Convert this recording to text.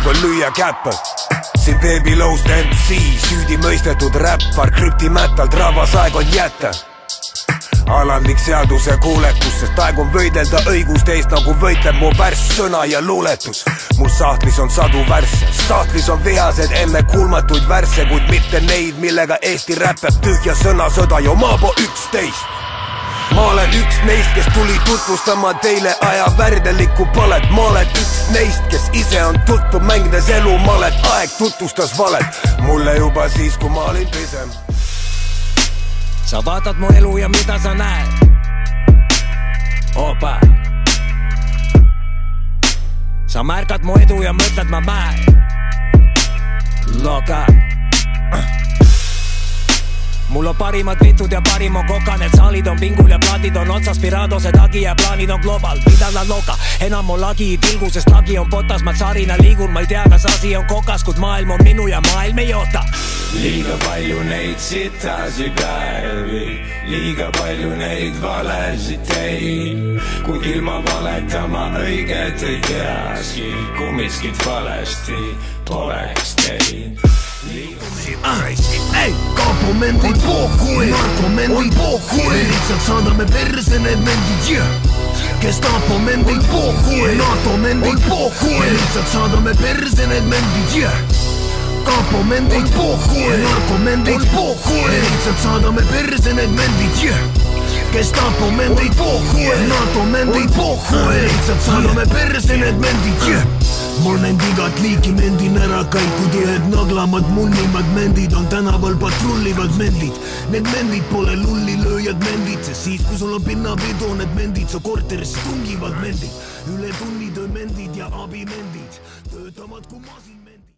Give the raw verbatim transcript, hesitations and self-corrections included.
on lüüa käppa. siin Babylost M C, süüdi mõistetud räppar, krüptimätalt rahvas aeg on jätta. Alandlik seaduse kuulekus, sest aeg on võidelda õigust eest, nagu võitleb mu värss, sõna ja luuletus. mu sahtlis on sadu värsse, sahtlis on vihased emme kuulmatuid värsse, kuid mitte neid, millega Eesti räppab tühja sõnasõda ja Maabo üksteist. ma olen üks neist, kes tuli tutvustama teile aja värdelikku palet. ma olen üks neist, kes ise on tutvu mängides elu malet. aeg tutvustas valet mulle juba siis, kui ma olin pisem. sa vaatad mu elu ja mida sa näed? Opa. sa märkad mu edu ja mõtled ma mäe. Loka. mul on parimad vitud ja parim on koka, need saalid on pingul ja plaadid on otsas, Piradose tagi ja plaanid on global, mida nad loka. enam on lagi pilgu, sest lagi on potas, ma tsarina liigun, ma ei tea, kas asi on kokas, kuid maailm on minu ja maailm ei oota. liiga palju neid sitasi päevi, liiga palju neid valesid teid, kuid ilma valetama õiget ei teagi, kui miskit valesti poleks teid. Ei, kapomendid pohkui, narkomendid pohkui, lihtsalt saadame perse need mendid, yeah. Gestapomendid pohkui, NATO-mendid pohkui, lihtsalt saadame perse need mendid, yeah. Kapomendid pohkui, narkomendid pohkui, lihtsalt saadame perse need mendid, yeah. Gestapomendid pohkui, NATO-mendid pohkui, lihtsalt saadame perse need mendid, yeah. mul näinud igat liiki mendin ära kaikud, ühed naglamad, munnimad mendid on tänaval patrullivad mendid. Need mendid pole lullilööjad mendid, sest siis kui sul on pinnapidu, need mendid su korteris tungivad mendid. üle tunnitöö mendid ja abimendid töötavad kui masin.